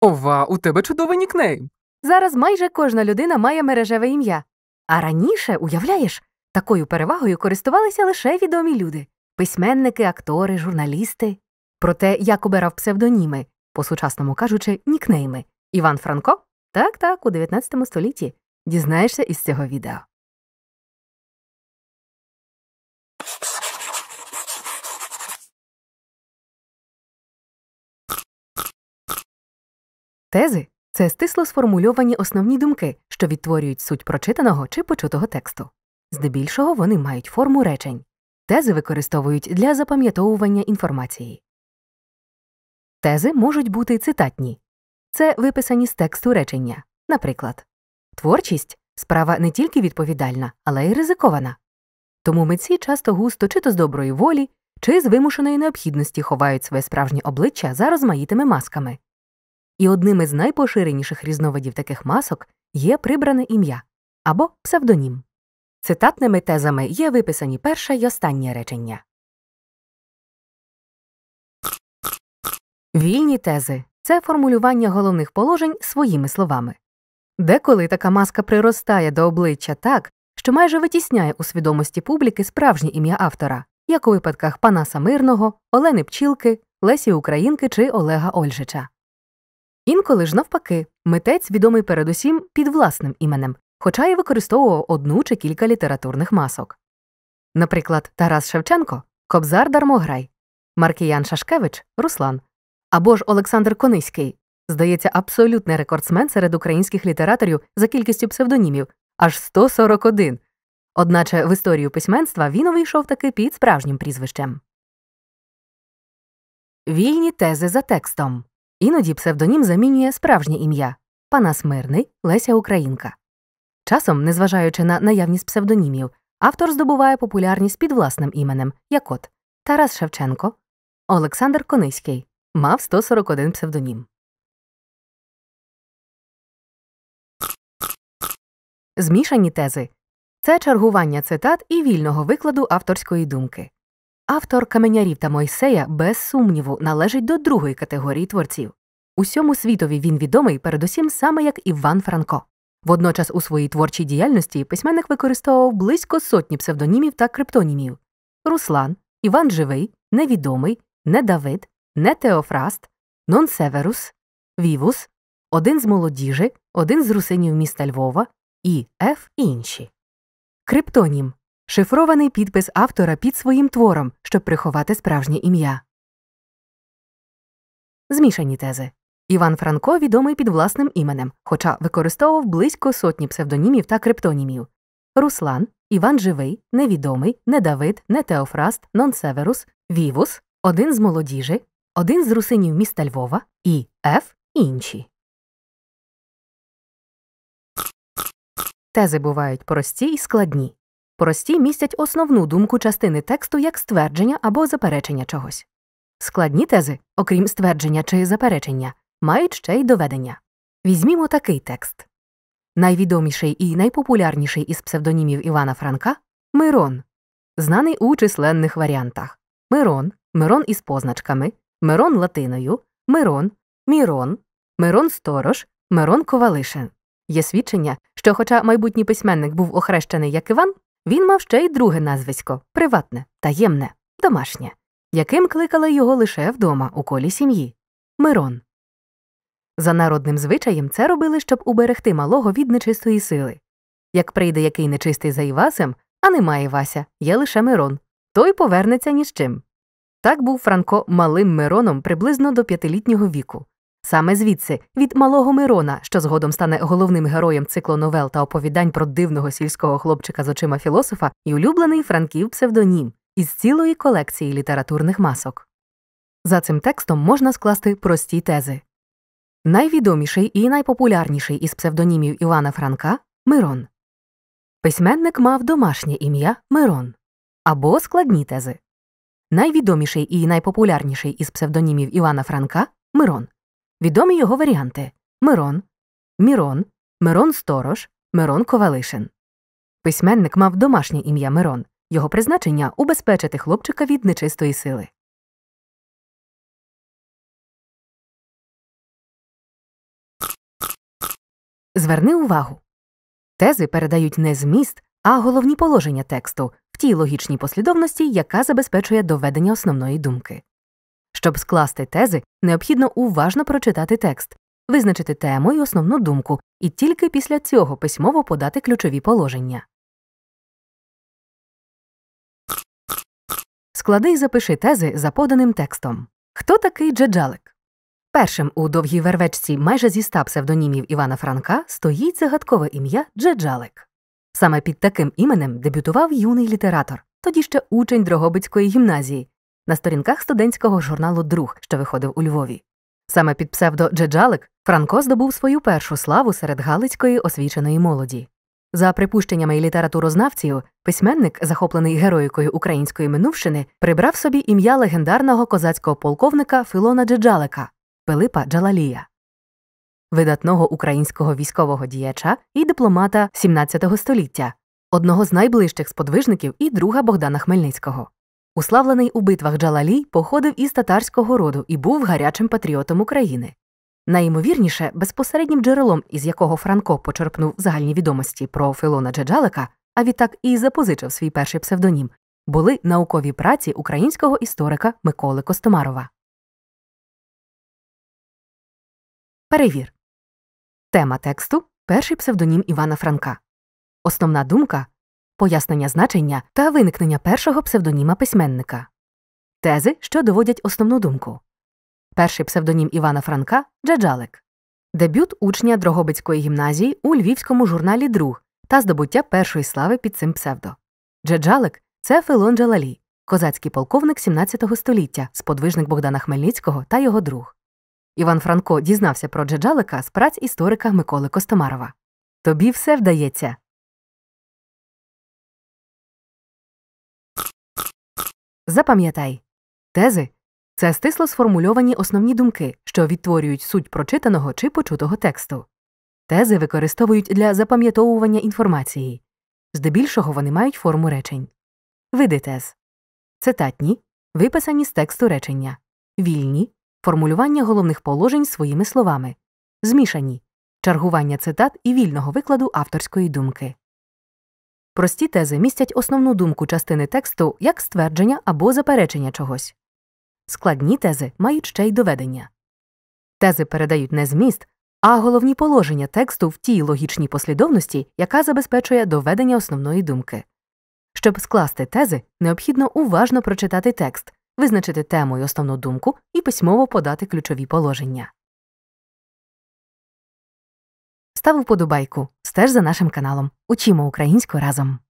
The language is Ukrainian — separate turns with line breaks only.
Ова, у тебе чудовий нікнейм.
Зараз майже кожна людина має мережеве ім'я. А раніше, уявляєш, такою перевагою користувалися лише відомі люди – письменники, актори, журналісти. Проте, як обирав псевдоніми, по-сучасному кажучи, нікнейми, Іван Франко? Так, у 19 столітті. Дізнаєшся із цього відео. Тези – це стисло сформульовані основні думки, що відтворюють суть прочитаного чи почутого тексту. Здебільшого вони мають форму речень. Тези використовують для запам'ятовування інформації. Тези можуть бути цитатні. Це виписані з тексту речення. Наприклад, творчість – справа не тільки відповідальна, але й ризикована. Тому митці часто густо чи то з доброї волі, чи з вимушеної необхідності ховають своє справжнє обличчя за розмаїтими масками. І одним із найпоширеніших різновидів таких масок є прибране ім'я або псевдонім. Цитатними тезами є виписані перше й останнє речення. Вільні тези – це формулювання головних положень своїми словами. Деколи така маска приростає до обличчя так, що майже витісняє у свідомості публіки справжнє ім'я автора, як у випадках Панаса Мирного, Олени Пчілки, Лесі Українки чи Олега Ольжича. Інколи ж навпаки, митець відомий передусім під власним іменем, хоча й використовував одну чи кілька літературних масок. Наприклад, Тарас Шевченко – Кобзар Дармограй, Маркіян Шашкевич – Руслан, або ж Олександр Кониський, здається, абсолютний рекордсмен серед українських літераторів за кількістю псевдонімів – аж 141. Одначе в історію письменства він увійшов таки під справжнім прізвищем. Вільні тези за текстом. Іноді псевдонім замінює справжнє ім'я – Панас Мирний, Леся Українка. Часом, незважаючи на наявність псевдонімів, автор здобуває популярність під власним іменем, як от Тарас Шевченко, Олександр Кониський мав 141 псевдонім. Змішані тези – це чергування цитат і вільного викладу авторської думки. Автор «Каменярів» та «Мойсея» без сумніву належить до другої категорії творців. Усьому світові він відомий передусім саме як Іван Франко. Водночас у своїй творчій діяльності письменник використовував близько сотні псевдонімів та криптонімів. Руслан, Іван Живий, Невідомий, Недавид, Нетеофраст, Нонсеверус, Вівус, один з молодіжі, один з русинів міста Львова, і Ф. і інші. Криптонім – шифрований підпис автора під своїм твором, щоб приховати справжнє ім'я. Змішані тези. Іван Франко відомий під власним іменем, хоча використовував близько сотні псевдонімів та криптонімів. Руслан, Іван Живий, Невідомий, Недавид, Нетеофраст, Нонсеверус, Вівус, один з молодіжі, один з русинів міста Львова і Ф. і інші. Тези бувають прості і складні. Прості містять основну думку частини тексту як ствердження або заперечення чогось. Складні тези, окрім ствердження чи заперечення, мають ще й доведення. Візьмімо такий текст. Найвідоміший і найпопулярніший із псевдонімів Івана Франка – Мирон, знаний у численних варіантах. Мирон, Мирон із позначками, Мирон латиною, Мирон, Мірон, Мирон Сторож, Мирон Ковалишин. Є свідчення, що хоча майбутній письменник був охрещений як Іван, він мав ще й друге назвисько – приватне, таємне, домашнє, яким кликали його лише вдома, у колі сім'ї – Мирон. За народним звичаєм це робили, щоб уберегти малого від нечистої сили. Як прийде який нечистий за Івасем, а немає Вася, є лише Мирон, той повернеться ні з чим. Так був Франко малим Мироном приблизно до 5-літнього віку. Саме звідси, від малого Мирона, що згодом стане головним героєм циклу новел та оповідань про дивного сільського хлопчика з очима філософа, і улюблений Франків псевдонім із цілої колекції літературних масок. За цим текстом можна скласти прості тези. Найвідоміший і найпопулярніший із псевдонімів Івана Франка – Мирон. Письменник мав домашнє ім'я Мирон. Або складні тези. Найвідоміший і найпопулярніший із псевдонімів Івана Франка – Мирон. Відомі його варіанти – Мирон, Мірон, Мирон Сторож, Мирон Ковалишин. Письменник мав домашнє ім'я Мирон. Його призначення – убезпечити хлопчика від нечистої сили. Зверни увагу. Тези передають не зміст, а головні положення тексту в тій логічній послідовності, яка забезпечує доведення основної думки. Щоб скласти тези, необхідно уважно прочитати текст, визначити тему і основну думку, і тільки після цього письмово подати ключові положення. Склади і запиши тези за поданим текстом. Хто такий Джеджалик? Першим у довгій вервечці майже зі 100 псевдонімів Івана Франка стоїть загадкове ім'я Джеджалик. Саме під таким іменем дебютував юний літератор, тоді ще учень Дрогобицької гімназії, на сторінках студентського журналу «Друг», що виходив у Львові. Саме під псевдо Джеджалик Франко здобув свою першу славу серед галицької освіченої молоді. За припущеннями літературознавців, письменник, захоплений героїкою української минувшини, прибрав собі ім'я легендарного козацького полковника Филона Джеджалика – Пилипа Джалалія, видатного українського військового діяча і дипломата XVII століття, одного з найближчих сподвижників і друга Богдана Хмельницького. Уславлений у битвах Джалалій походив із татарського роду і був гарячим патріотом України. Найімовірніше, безпосереднім джерелом, із якого Франко почерпнув загальні відомості про Филона Джеджалика, а відтак і запозичив свій перший псевдонім, були наукові праці українського історика Миколи Костомарова. Перевір. Тема тексту – перший псевдонім Івана Франка. Основна думка – пояснення значення та виникнення першого псевдоніма письменника. Тези, що доводять основну думку. Перший псевдонім Івана Франка – Джеджалик. Дебют учня Дрогобицької гімназії у львівському журналі «Друг» та здобуття першої слави під цим псевдо. Джеджалик – це Филон Джалалій, козацький полковник XVII століття, сподвижник Богдана Хмельницького та його друг. Іван Франко дізнався про Джеджалика з праць історика Миколи Костомарова. Тобі все вдається. Запам'ятай. Тези – це стисло сформульовані основні думки, що відтворюють суть прочитаного чи почутого тексту. Тези використовують для запам'ятовування інформації. Здебільшого вони мають форму речень. Види тез. Цитатні – виписані з тексту речення. Вільні – формулювання головних положень своїми словами. Змішані – чергування цитат і вільного викладу авторської думки. Прості тези містять основну думку частини тексту як ствердження або заперечення чогось. Складні тези мають ще й доведення. Тези передають не зміст, а головні положення тексту в тій логічній послідовності, яка забезпечує доведення основної думки. Щоб скласти тези, необхідно уважно прочитати текст, визначити тему і основну думку і письмово подати ключові положення. Став вподобайку, стеж за нашим каналом. Учімо українську разом!